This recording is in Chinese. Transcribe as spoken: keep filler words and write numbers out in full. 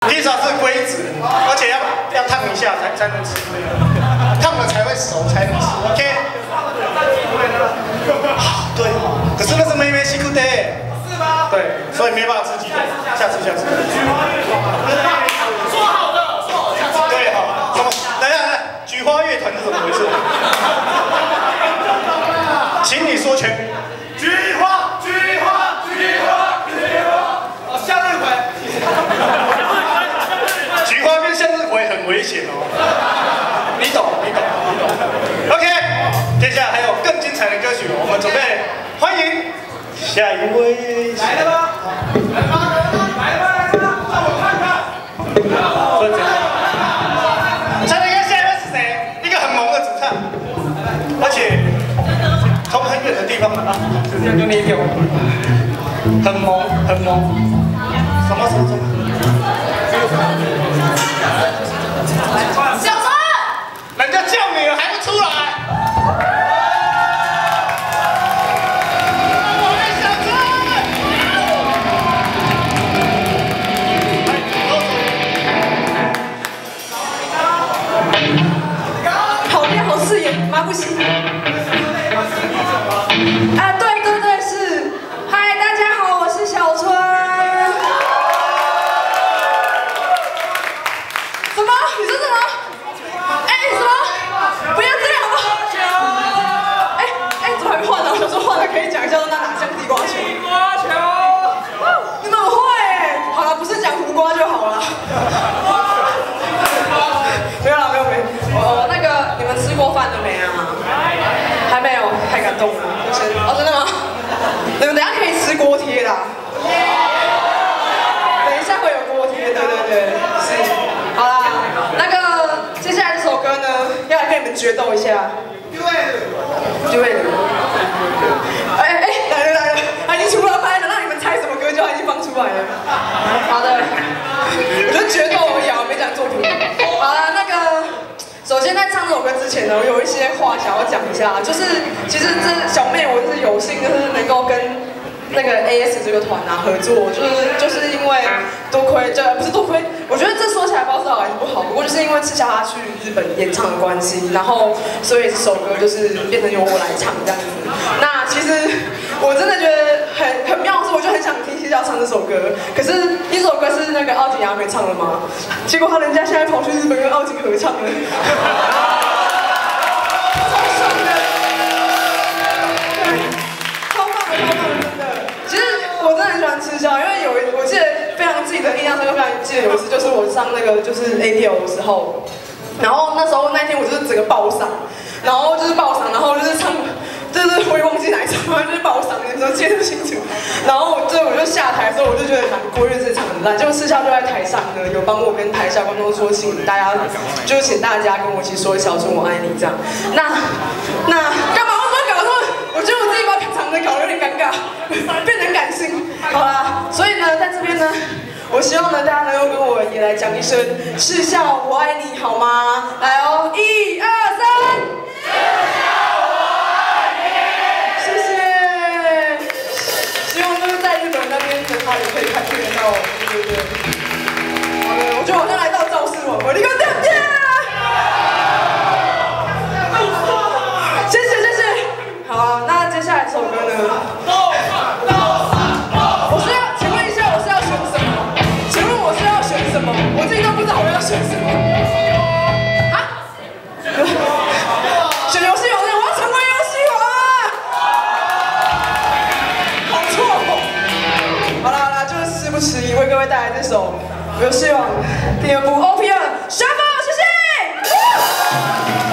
披萨是规则，而且要要烫一下才才能吃，烫了才会熟才能吃。OK。对，可是那是妹妹辛苦的。是吗？对，所以没办法吃鸡腿，下次下次。说好的，说好下次。对，好。什么？等一下，等一下，菊花乐团是怎么回事？请你说全名。菊花，菊花，菊花，菊花。哦，向日葵。菊花跟向日葵很危险哦。你懂，你懂，你懂。OK， 接下来还有更精彩的歌曲，我们准备欢迎下一位。来了吗？来吧，来吧，来吧，让我看看。猜猜看下一位是谁？一个很萌的主唱，而且从很远的地方啊，就那一条，很萌，很萌。什么什么什么？小陈，人家叫你了还不出来？ 好变好刺眼，妈不行。啊，对对对，是。嗨，大家好，我是小春。什么？你说什么？哎，什么？不要这样吧。哎哎，怎么还没换呢？我说换了可以讲一下，那哪像地瓜球？地瓜球。你们很会哎。好了，不是讲胡瓜就好了。没有了，没有没有。哦，那个你们吃过饭了没啊？还没有，太感动了。就是哦，真的吗？你们等一下可以吃锅贴啦。等一下会有锅贴，对对对，是。好啦，那个接下来这首歌呢，要来跟你们决斗一下。对。对。哎哎，来了来了，他已经出了拍了，让你们猜什么歌就已经放出来了。好的，我就决斗而已啊，没讲作品。好了，那个。首先在唱这首歌之前呢，我有一些话想要讲一下，就是其实这小妹我就是有幸就是能够跟那个 A S 这个团啊合作，就是就是因为多亏，就不是多亏，我觉得这说起来不知道是好还是不好，不过就是因为赤霞她去日本演唱的关系，然后所以这首歌就是变成由我来唱这样子。那其实我真的觉得很很妙的是，我就很想听谢教唱这首歌，可是这首歌是那个奥景雅美唱的嘛，结果他人家现在跑去日本跟奥景合唱了。超爽的，对，超棒的，超棒的，真的。其实我真的很喜欢吃宵，因为有我记得非常记得印象深刻，非常记得有一次就是我上那个就是 A P L 的时候，然后那时候那天我就是整个爆嗓，然后就是爆嗓，然后就是唱。就是我也忘记哪一场，反正就是爆嗓，你都记得清楚。然后就我就下台的时候，我就觉得很难过，因为这场很烂。结果私下就在台上呢，有帮我跟台下观众说，请大家就是请大家跟我一起说小春我爱你这样。那那干嘛？为什么搞这么？我觉得我自己把平常的搞得有点尴尬，变成感性。好啦，所以呢，在这边呢，我希望呢大家能够跟我也来讲一声赤笑我爱你，好吗？来哦，一二三，赤笑。那边的他也可以看听得到，对对对。好的，我觉得好像来到造势晚会，你看这样子。谢谢谢谢。好啊，那接下来这首歌呢？我是要，请问一下，我是要选什么？请问我是要选什么？我自己都不知道我要选什么。啊？选游戏王的，我要成为游戏王啊！好错哦。好啦好啦，就是事不迟疑，为各位带来这首《游戏王》第二部 O P 二 Shuffle， 谢谢。